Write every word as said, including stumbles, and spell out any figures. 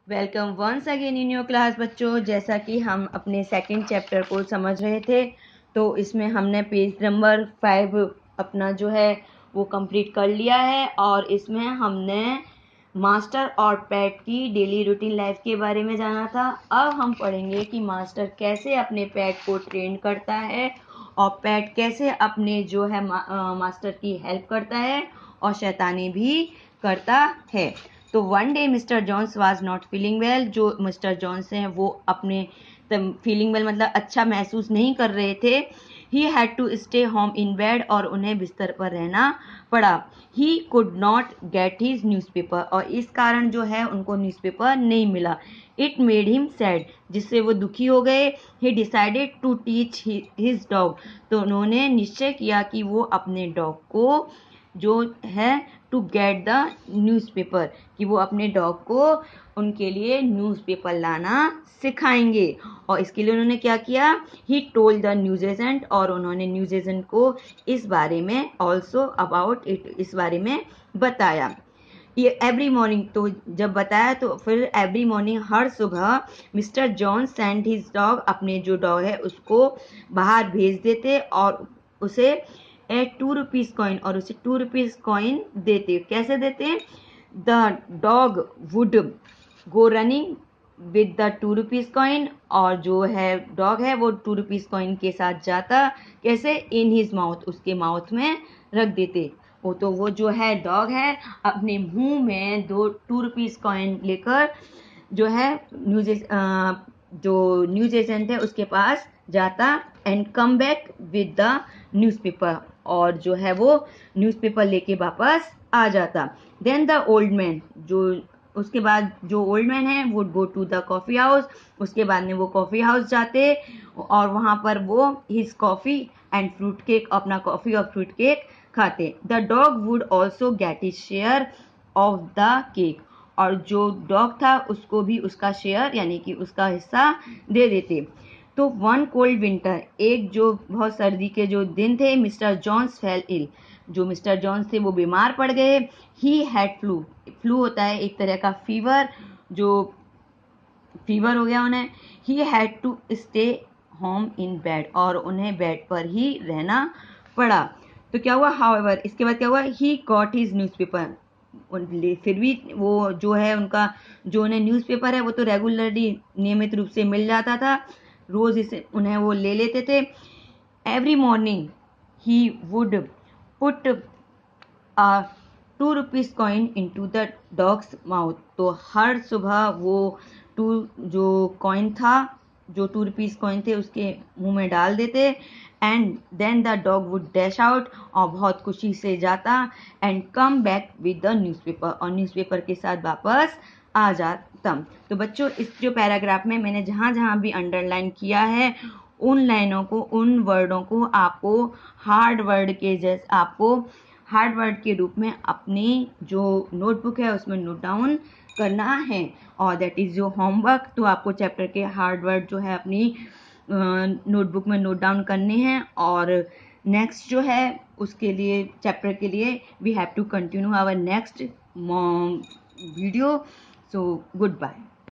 Welcome once again in your class बच्चों। जैसा कि हम अपने सेकंड चैप्टर को समझ रहे थे, तो इसमें हमने पेज नंबर फाइव अपना जो है वो कंप्लीट कर लिया है और इसमें हमने मास्टर और पेट की डेली रूटीन लाइफ के बारे में जाना था। अब हम पढ़ेंगे कि मास्टर कैसे अपने पेट को ट्रेन करता है और पेट कैसे अपने जो है मा, आ, मास्टर की हेल्प करता है और शैतानी भी करता है। तो one day mister Johns was not feeling well. जो मिस्टर जॉन्स हैं वो अपने फीलिंग वेल मतलब अच्छा महसूस नहीं कर रहे थे। He had to stay home in bed और उन्हें बिस्तर पर रहना पड़ा। He could not get his newspaper और इस कारण जो है उनको न्यूज़पेपर नहीं मिला। इट मेड हिम सैड, जिससे वो दुखी हो गए। He decided to teach his dog, तो उन्होंने निश्चय किया कि वो अपने डॉग को जो है टू गेट द न्यूज़पेपर, कि वो अपने डॉग को उनके लिए न्यूज़पेपर लाना सिखाएंगे। और इसके लिए उन्होंने क्या किया, he told the news agent, और उन्होंने न्यूज़ एजेंट को इस बारे में ऑल्सो अबाउट इट, इस बारे में बताया। ये एवरी मॉर्निंग, तो जब बताया तो फिर एवरी मॉर्निंग हर सुबह mister John send his dog, अपने जो डॉग है उसको बाहर भेज देते और उसे एट टू रुपीज़ कॉइन, और उसे टू रुपीज़ कॉइन देते। कैसे देते? The dog would go running with the two rupees coin, और जो है डॉग है वो टू रुपीज़ कॉइन के साथ जाता। कैसे? इन हिज माउथ, उसके माउथ में रख देते। वो तो वो जो है डॉग है अपने मुंह में दो टू रुपीज़ कॉइन लेकर जो है न्यूज जो न्यूज एजेंट है उसके पास जाता and come back with the newspaper, और जो है वो न्यूज़पेपर लेके वापस आ जाता। देन द ओल्ड मैन, जो उसके बाद जो ओल्ड मैन है would go to the coffee house, उसके बाद में वो कॉफ़ी हाउस जाते और वहाँ पर वो his coffee and fruit cake, अपना कॉफ़ी और फ्रूट केक खाते। The dog would also get his share of the cake, और जो डॉग था उसको भी उसका शेयर यानी कि उसका हिस्सा दे देते। तो वन कोल्ड विंटर, एक जो बहुत सर्दी के जो दिन थे, मिस्टर जॉन्स फेल इल, जो मिस्टर जॉन्स थे वो बीमार पड़ गए। ही हैड फ्लू, फ्लू होता है एक तरह का फीवर, जो फीवर हो गया उन्हें। He had to stay home in bed, और उन्हें बेड पर ही रहना पड़ा। तो क्या हुआ? हाउएवर, इसके बाद क्या हुआ? ही गॉट हिज न्यूज़पेपर, फिर भी वो जो है उनका जो उन्हें न्यूज़पेपर है वो तो रेगुलरली नियमित रूप से मिल जाता था, रोज इसे उन्हें वो ले लेते थे। Every morning he would put a two rupees coin into the dog's mouth, तो हर सुबह वो टू जो कॉइन था, जो टू रुपीज़ कॉइन थे उसके मुंह में डाल देते। And then the dog would dash out, और बहुत खुशी से जाता and come back with the newspaper, और न्यूज़पेपर के साथ वापस आ जाता। तो बच्चों, इस जो पैराग्राफ में मैंने जहाँ जहाँ भी अंडरलाइन किया है उन लाइनों को, उन वर्डों को आपको हार्ड वर्ड के जैसे आपको हार्ड वर्ड के रूप में अपनी जो नोटबुक है उसमें नोट डाउन करना है, और दैट इज़ योर होमवर्क। तो आपको चैप्टर के हार्ड वर्ड जो है अपनी नोटबुक में नोट डाउन करने हैं, और नेक्स्ट जो है उसके लिए चैप्टर के लिए we have to continue our next video. So good bye.